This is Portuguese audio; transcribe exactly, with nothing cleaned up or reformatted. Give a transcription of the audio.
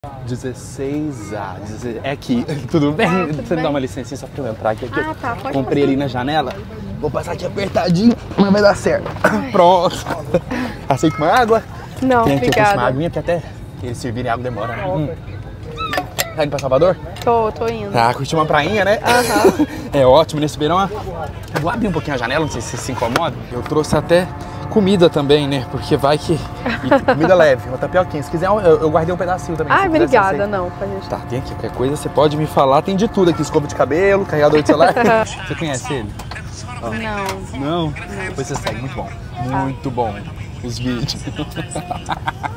dezesseis A. É aqui, tudo bem? Ah, tudo Você me bem? dá uma licença só pra eu entrar aqui? aqui. Ah, tá, pode Comprei passar. ali na janela. Vou passar aqui apertadinho, mas vai dar certo. Pronto. Aceita uma água? Não, Tem aqui, eu trouxe uma obrigada. aguinha, porque até eles servirem água demora, né? Hum. Tá indo pra Salvador? Tô, tô indo. Ah, curtir uma prainha, né? Aham. É ótimo nesse verão. Eu vou abrir um pouquinho a janela, não sei se você se incomoda. Eu trouxe até comida também, né? Porque vai que... E comida leve, uma tapioquinha. Se quiser, eu, eu guardei um pedacinho também. Ai, se quiser, obrigada, você aceita. não, pra gente. Tá, tem aqui qualquer coisa, você pode me falar. Tem de tudo aqui, escova de cabelo, carregador de celular. Você conhece ele? Não. Não? Depois você segue, muito bom. Muito bom os vídeos.